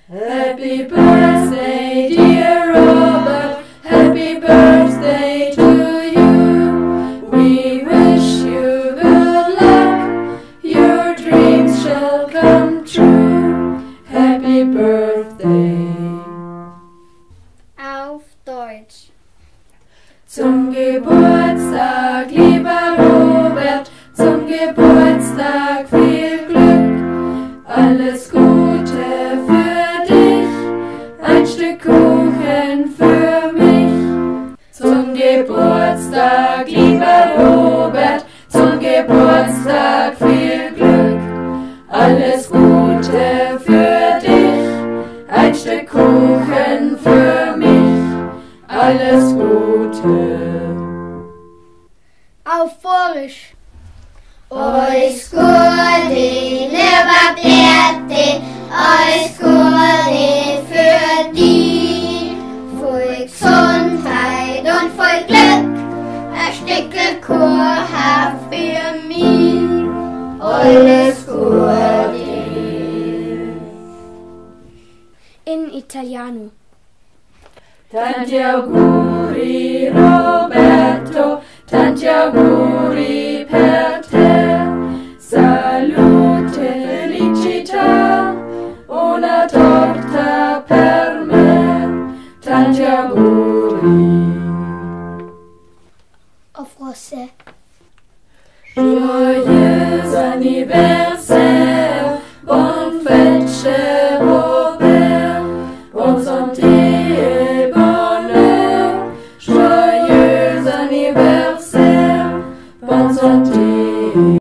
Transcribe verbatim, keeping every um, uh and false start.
Happy birthday, dear Robert, happy birthday to you. We wish you good luck, your dreams shall come true. Happy birthday. Auf Deutsch. Zum Geburtstag, lieber Robert, zum Geburtstag viel Glück, alles Gute für dich, ein Stück Kuchen für mich. Zum Geburtstag, lieber Robert, zum Geburtstag viel Glück, alles Gute für dich, ein Stück Kuchen für mich, alles Gute. Auf Forisch. Ois gute, lieber Berti, ois gute für die. Voll Gesundheit und voll Glück, ein Stückchen Kuchen für mich. Alles Gute. In Italiano. Tanti auguri Roberto, tanti auguri per te, salute, felicità, una torta per me, tanti auguri. En français. Joyeux anniversaire.